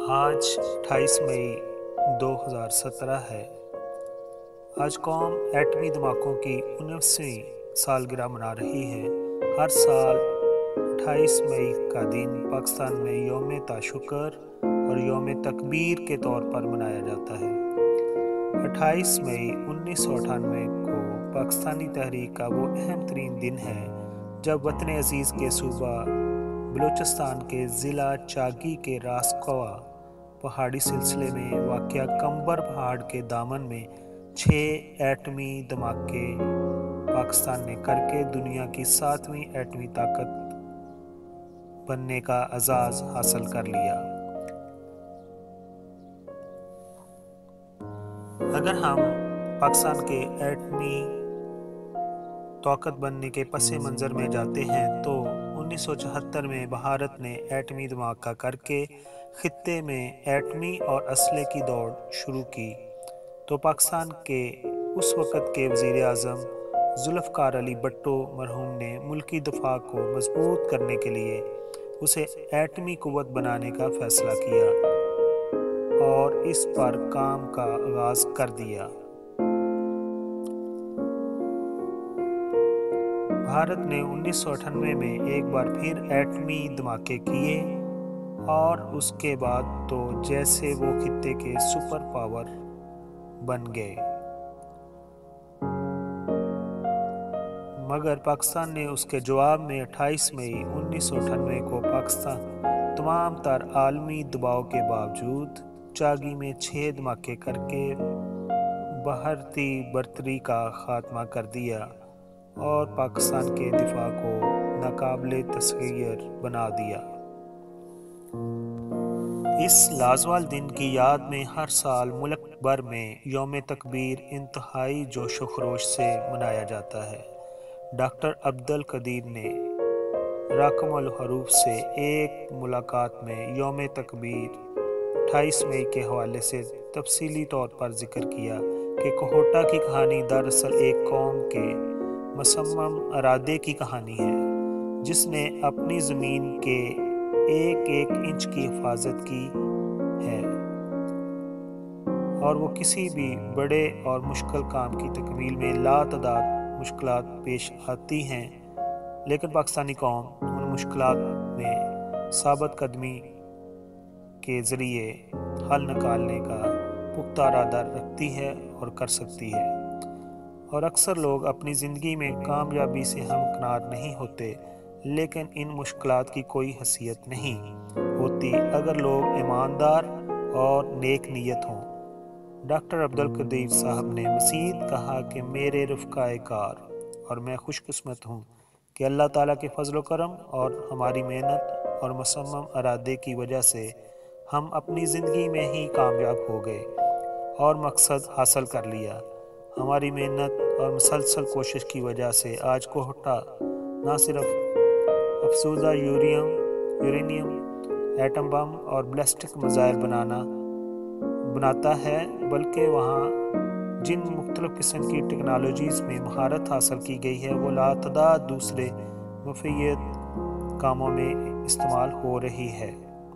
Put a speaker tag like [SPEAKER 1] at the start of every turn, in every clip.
[SPEAKER 1] آج 28 مئی 2017 ہے۔ آج قوم ایٹمی دھماکوں کی 19ویں سالگرہ منا رہی ہے۔ ہر سال 28 مئی کا دن پاکستان میں یوم تاشکر اور یوم تکبیر کے طور پر منایا جاتا ہے۔ 28 مئی 1998 کو پاکستانی تحریک کا وہ اہم ترین دن ہے جب وطن عزیز کے صوبہ بلوچستان کے ضلع چاگی کے راس کوا پہاڑی سلسلے میں واقع کمبر پہاڑ کے دامن میں 6 ایٹمی دھماکے پاکستان نے کر کے دنیا کی 7ویں ایٹمی طاقت بننے کا اعزاز حاصل کر لیا۔ اگر ہم پاکستان کے ایٹمی طاقت بننے کے پس منظر میں جاتے ہیں تو 1974 میں بھارت نے ایٹمی دھماکہ کر کے خطے میں ایٹمی اور اسلحے کی دوڑ شروع کی تو پاکستان کے اس وقت کے وزیر اعظم ذوالفقار علی بھٹو مرحوم نے ملکی دفاع کو مضبوط کرنے کے لیے اسے ایٹمی قوت بنانے کا فیصلہ کیا اور اس پر کام کا آغاز کر دیا۔ بھارت نے 1998 میں ایک بار پھر ایٹمی دھماکے کیے اور اس کے بعد تو جیسے وہ خطے کے سپر پاور بن گئے، مگر پاکستان نے اس کے جواب میں 28 مئی 1998 کو پاکستان تمام تر عالمی دباؤ کے باوجود چاگی میں 6 دھماکے کر کے بھارتی برتری کا خاتمہ کر دیا اور پاکستان کے دفاع کو ناقابل تسخیر بنا دیا۔ اس لازوال دن کی یاد میں ہر سال ملک بھر میں یوم تکبیر انتہائی جوش و خروش سے منایا جاتا ہے۔ ڈاکٹر عبدالقدیر نے رقم الحروف سے ایک ملاقات میں یوم تکبیر 28 مئی کے حوالے سے تفصیلی طور پر ذکر کیا کہ کوہٹا کی کہانی دراصل ایک قوم کے مصمم ارادے کی کہانی ہے جس نے اپنی زمین کے ایک ایک انچ کی حفاظت کی ہے اور وہ کسی بھی بڑے اور مشکل کام کی تکمیل میں لاتعداد مشکلات پیش آتی ہیں، لیکن پاکستانی قوم ان مشکلات میں ثابت قدمی کے ذریعے حل نکالنے کا پختہ ارادہ رکھتی ہے اور کر سکتی ہے، اور اکثر لوگ اپنی زندگی میں کامیابی سے ہمکنار نہیں ہوتے، لیکن ان مشکلات کی کوئی حیثیت نہیں ہوتی اگر لوگ ایماندار اور نیک نیت ہوں۔ ڈاکٹر عبدالقدیر صاحب نے مزید کہا کہ میرے رفقائے کار اور میں خوش قسمت ہوں کہ اللہ تعالیٰ کے فضل و کرم اور ہماری محنت اور مصمم ارادے کی وجہ سے ہم اپنی زندگی میں ہی کامیاب ہو گئے اور مقصد حاصل کر لیا۔ ہماری محنت اور مسلسل کوشش کی وجہ سے آج کوہٹا نہ صرف افزودہ یورینیم ایٹم بم اور بیلسٹک میزائل بناتا ہے، بلکہ وہاں جن مختلف قسم کی ٹیکنالوجیز میں مہارت حاصل کی گئی ہے وہ لاتعداد دوسرے مفید کاموں میں استعمال ہو رہی ہے۔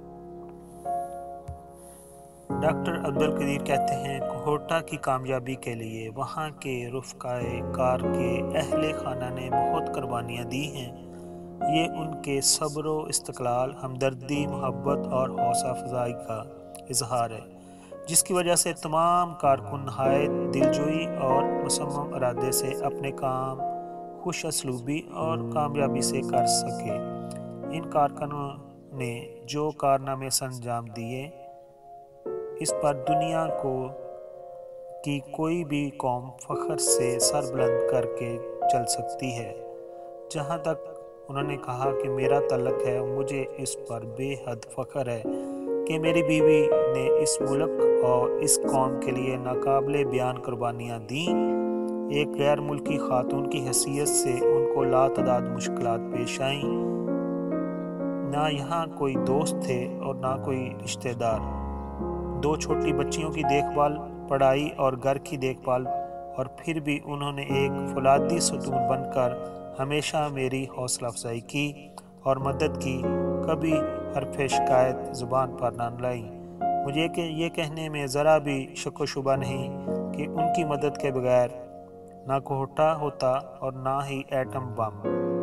[SPEAKER 1] ڈاکٹر عبدالقدیر کہتے ہیں کوہٹا کی کامیابی کے لیے وہاں کے رفقائے کار کے اہل خانہ نے بہت قربانیاں دی ہیں۔ یہ ان کے صبر و استقلال، ہمدردی، محبت اور حوصلہ افزائی کا اظہار ہے، جس کی وجہ سے تمام کارکن نہایت دلجوئی اور مصمم ارادے سے اپنے کام خوش اسلوبی اور کامیابی سے کر سکے۔ ان کارکنوں نے جو کارنامے سرانجام دیے اس پر دنیا کی کوئی بھی قوم فخر سے سر بلند کر کے چل سکتی ہے۔ جہاں تک انہوں نے کہا کہ میرا تعلق ہے، مجھے اس پر بے حد فخر ہے کہ میری بیوی نے اس ملک اور اس قوم کے لیے ناقابل بیان قربانیاں دیں۔ ایک غیر ملکی خاتون کی حیثیت سے ان کو لاتعداد مشکلات پیش آئیں، نہ یہاں کوئی دوست تھے اور نہ کوئی رشتہ دار، 2 چھوٹی بچیوں کی دیکھ بھال، پڑھائی اور گھر کی دیکھ بھال، اور پھر بھی انہوں نے ایک فولادی ستون بن کر ہمیشہ میری حوصلہ افزائی کی اور مدد کی، کبھی حرف شکایت زبان پر نہ لائیں۔ مجھے یہ کہنے میں ذرا بھی شک و شبہ نہیں کہ ان کی مدد کے بغیر نہ کوہٹا ہوتا اور نہ ہی ایٹم بم۔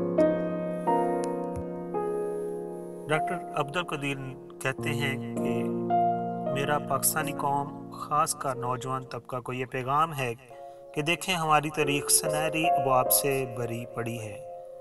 [SPEAKER 1] ڈاکٹر عبدالقدیر کہتے ہیں کہ میرا پاکستانی قوم، خاص کر نوجوان طبقہ کو یہ پیغام ہے کہ دیکھیں ہماری تاریخ سنہری ابواب سے بھری پڑی ہے۔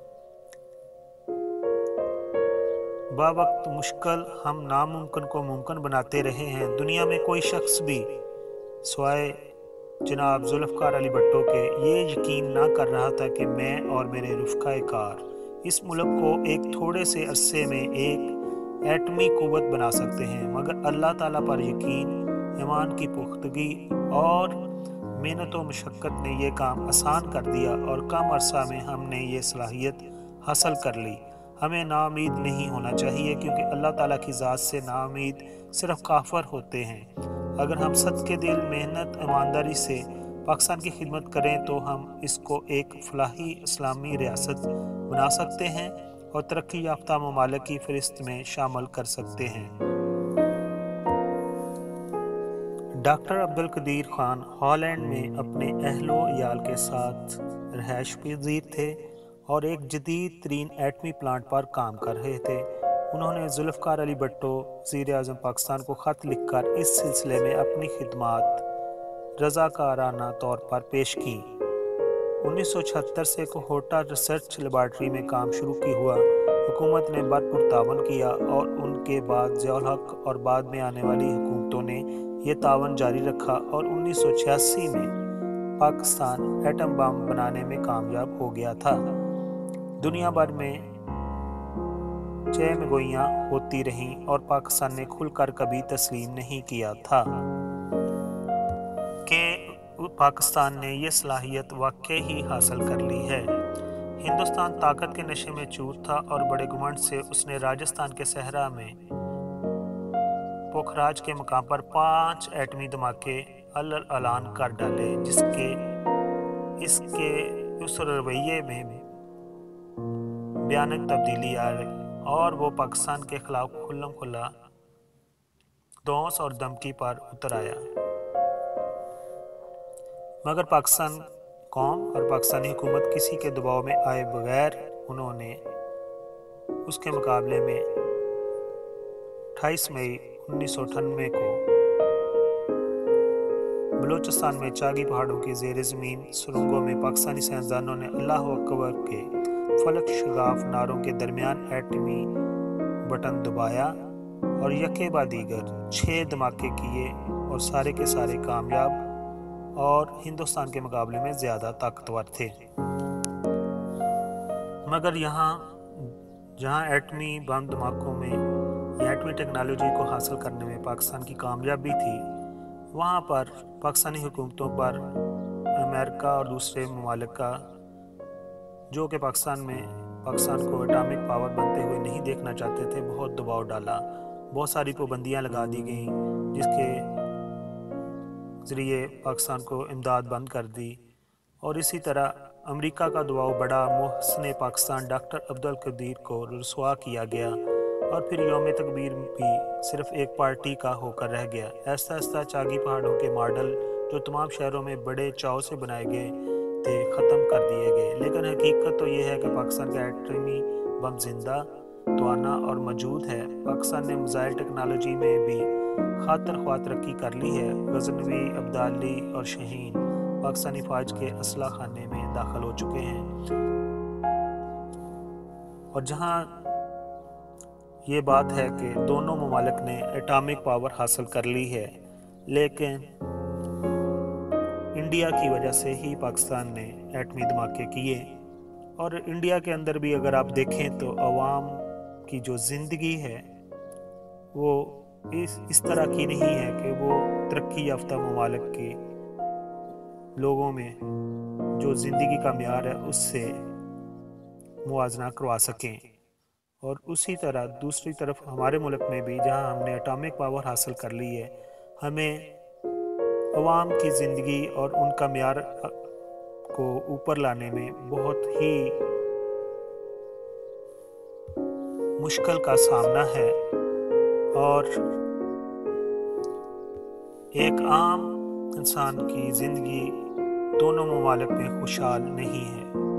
[SPEAKER 1] با وقت مشکل ہم ناممکن کو ممکن بناتے رہے ہیں۔ دنیا میں کوئی شخص بھی سوائے جناب ذوالفقار علی بھٹو کے یہ یقین نہ کر رہا تھا کہ میں اور میرے رفقائے کار اس ملک کو ایک تھوڑے سے عرصے میں ایک ایٹمی قوت بنا سکتے ہیں، مگر اللہ تعالیٰ پر یقین، ایمان کی پختگی اور محنت و مشقت نے یہ کام آسان کر دیا اور کم عرصہ میں ہم نے یہ صلاحیت حاصل کر لی۔ ہمیں نا امید نہیں ہونا چاہیے، کیونکہ اللہ تعالیٰ کی ذات سے نا امید صرف کافر ہوتے ہیں۔ اگر ہم صدقے دل، محنت، ایمانداری سے پاکستان کی خدمت کریں تو ہم اس کو ایک فلاحی اسلامی ریاست بنا سکتے ہیں اور ترقی یافتہ ممالک کی فہرست میں شامل کر سکتے ہیں۔ ڈاکٹر عبدالقدیر خان ہالینڈ میں اپنے اہل و عیال کے ساتھ رہائش پذیر تھے اور ایک جدید ترین ایٹمی پلانٹ پر کام کر رہے تھے۔ انہوں نے ذوالفقار علی بھٹو وزیر اعظم پاکستان کو خط لکھ کر اس سلسلے میں اپنی خدمات رضاکارانہ طور پر پیش کی۔ 1976 سے کوہٹا ریسرچ لیبارٹری میں کام شروع کی ہوا۔ حکومت نے بھرپور تعاون کیا اور ان کے بعد ضیاء الحق اور بعد میں آنے والی حکومتوں نے یہ تعاون جاری رکھا اور 1986 میں پاکستان ایٹم بم بنانے میں کامیاب ہو گیا تھا۔ دنیا بھر میں چہمگوئیاں ہوتی رہیں اور پاکستان نے کھل کر کبھی تسلیم نہیں کیا تھا کہ پاکستان نے یہ صلاحیت واقعی ہی حاصل کر لی ہے۔ ہندوستان طاقت کے نشے میں چور تھا اور بڑے گھمنڈ سے اس نے راجستھان کے صحرا میں پوکھراج کے مقام پر 5 ایٹمی دھماکے اعلان کر ڈالے، اس کے اس رویے میں بھیانک تبدیلی آئی اور وہ پاکستان کے خلاف کھلم کھلا دھونس اور دھمکی پر اتر آیا۔ مگر پاکستان قوم اور پاکستانی حکومت کسی کے دباؤ میں آئے بغیر انہوں نے اس کے مقابلے میں 28 مئی 1998 کو بلوچستان میں چاگی پہاڑوں کی زیر زمین سرنگوں میں پاکستانی سائنسدانوں نے اللہ اکبر کے فلک شگاف ناروں کے درمیان ایٹمی بٹن دبایا اور یکے بعد دیگر 6 دھماکے کیے اور سارے کے سارے کامیاب اور ہندوستان کے مقابلے میں زیادہ طاقتور تھے۔ مگر جہاں ایٹمی بم دھماکوں میں یا ایٹمی ٹیکنالوجی کو حاصل کرنے میں پاکستان کی کامیابی تھی، وہاں پر پاکستانی حکومتوں پر امریکہ اور دوسرے ممالک کا، جو کہ پاکستان کو اٹامک پاور بنتے ہوئے نہیں دیکھنا چاہتے تھے، بہت دباؤ ڈالا۔ بہت ساری پابندیاں لگا دی گئیں جس کے ذریعے پاکستان کو امداد بند کر دی، اور اسی طرح امریکہ کا دباؤ بڑا، محسن پاکستان ڈاکٹر عبدالقدیر کو رسوا کیا گیا اور پھر یوم تکبیر بھی صرف ایک پارٹی کا ہو کر رہ گیا۔ ایسا ایسا چاگی پہاڑوں کے ماڈل جو تمام شہروں میں بڑے چاؤ سے بنائے گئے تھے ختم کر دیے گئے، لیکن حقیقت تو یہ ہے کہ پاکستان کا ایٹمی بم زندہ توانا اور موجود ہے۔ پاکستان نے میزائل ٹیکنالوجی میں بھی خاطر خواہ ترقی کر لی ہے۔ غزنوی، عبدالی اور شاہین پاکستانی فوج کے اسلحہ خانے میں داخل ہو چکے ہیں، اور جہاں یہ بات ہے کہ دونوں ممالک نے ایٹامک پاور حاصل کر لی ہے، لیکن انڈیا کی وجہ سے ہی پاکستان نے ایٹمی دھماکے کیے۔ اور انڈیا کے اندر بھی اگر آپ دیکھیں تو عوام کی جو زندگی ہے وہ اس طرح کی نہیں ہے کہ وہ ترقی یافتہ ممالک کے لوگوں میں جو زندگی کا معیار ہے اس سے موازنہ کروا سکیں۔ اور اسی طرح دوسری طرف ہمارے ملک میں بھی جہاں ہم نے اٹامک پاور حاصل کر لی ہے، ہمیں عوام کی زندگی اور ان کا معیار کو اوپر لانے میں بہت ہی مشکل کا سامنا ہے، اور ایک عام انسان کی زندگی دونوں ممالک میں خوشحال نہیں ہے۔